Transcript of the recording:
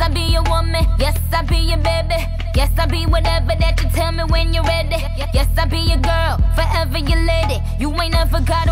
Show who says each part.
Speaker 1: I be your woman. Yes, I be your baby. Yes, I be whatever that you tell me when you're ready. Yes, I be your girl, forever your lady. You ain't never gotta